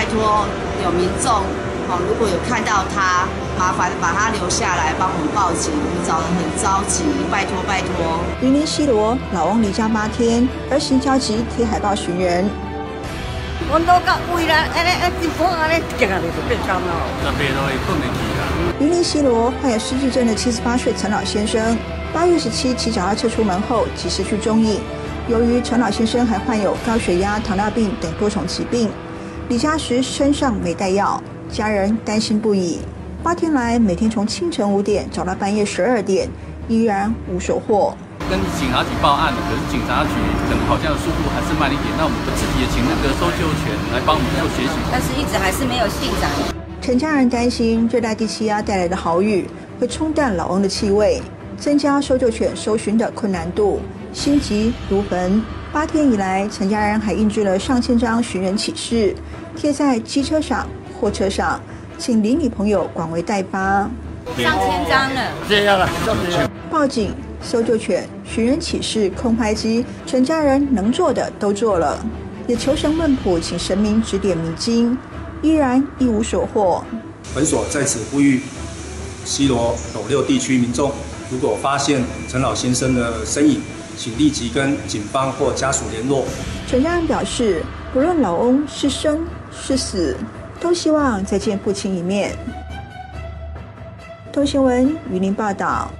托有民众如果有看到他，麻烦把他留下来，帮我们报警，我们找人很着急，拜托拜托。 云林西螺老翁离家8天，儿行焦急贴海报寻人。 我都到位啦，一般安尼行啊，就变干了。 那边都会困得起啦。 云林西螺患有失智症的78岁陈老先生，8月17骑脚踏车出门后即失去踪影。由于陈老先生还患有高血压、糖尿病等多重疾病，离家时身上没带药，家人担心不已。8天来，每天从清晨5点找到半夜12点，依然无所获。 跟警察局报案了，可是警察局可能好像速度还是慢一点，那我们自己也请那个搜救犬来帮我们做协寻， 但是一直还是没有进展。 陈家人担心热带低气压带来的豪雨会冲淡老翁的气味，增加搜救犬搜寻的困难度，心急如焚。8天以来，陈家人还印制了上千张寻人启事，贴在机车上、货车上，请邻里朋友广为代发。 上千张了， 这样了， 报警、搜救犬、寻人启事、空拍机，陈家人能做的都做了，也求神问卜，请神明指点迷津，依然一无所获。 本所在此呼吁西螺斗六地区民众，如果发现陈老先生的身影，请立即跟警方或家属联络。 陈家人表示，不论老翁是生是死，都希望再见父亲一面。东新闻云林报道。